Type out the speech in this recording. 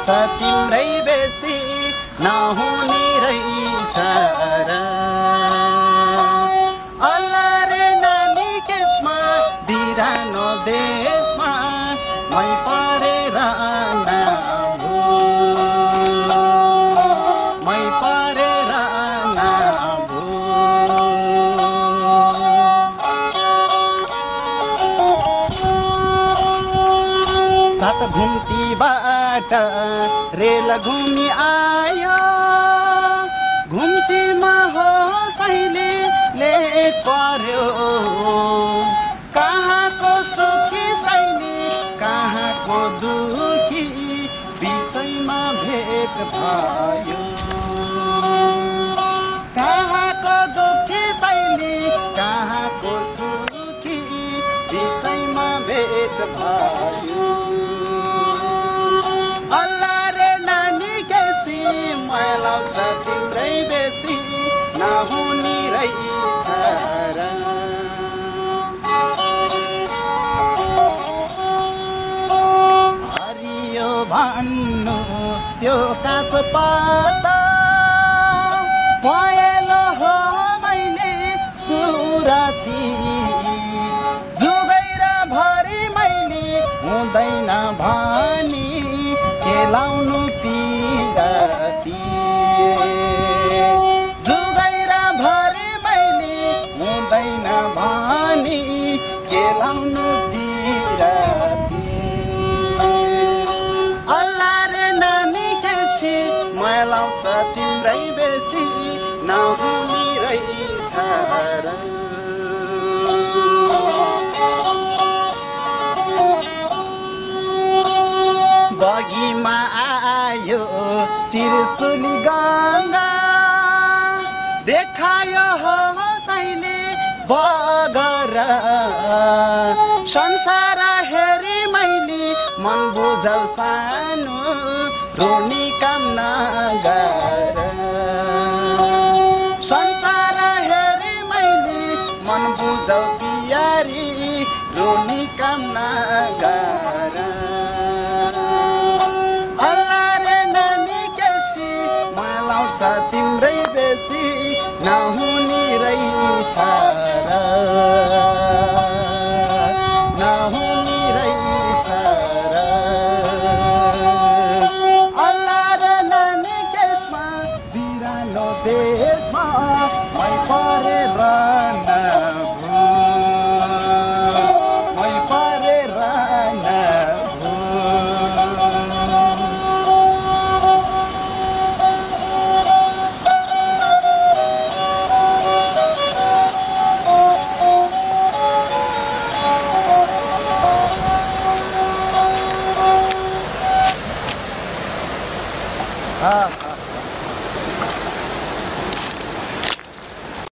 लाउँछ तिम्रै बेसी नहुने रहेछ र अल्लारे नानी केसमा बिरानो देशमा मै परेर नभू मै परेर नभू सात घुम्तीबाट रेल घुमी आयो घुम्तीमा हो सैले लेट पर्यो कहाँको सुखी सैली कहाँको दुखी बिचैमा भेट भयो कहाँको दुखी सैली कहाँको सुखी बिचैमा भेट भयो अल्लारे नानी केसी मै लाउँछ तिम्रै बेसी नहुने रहेछ र हरियो भन्नु त्यो काँचो पाता पहेँलो हो मैले सुराती जुगैरा भरि मैले हुँदैन भनी केलाउनु पिराती जुगैरा भरि मैले हुँदैन भनी केलाउनु पिराती अल्लारे नानी केसी मै लाउँछ तिम्रै बेसी नहुने रहेछ र बगीमा आयो त्रिशुली गङ्गा देखायो हो सैले बगर संसार हेरी मैले मन बुझौ सानो रोनी काम नगर संसार हेरी मैले मन बुझौ पियारी रोनी काम नगर अल्लारे नानी केसी मै लाउँछ तिम्रै बेसी नहुने रहेछ र नहुने रहेछ र अल्लारे नानी केसमा बिरानो देशमा मै परेर नभू मै परेर नभू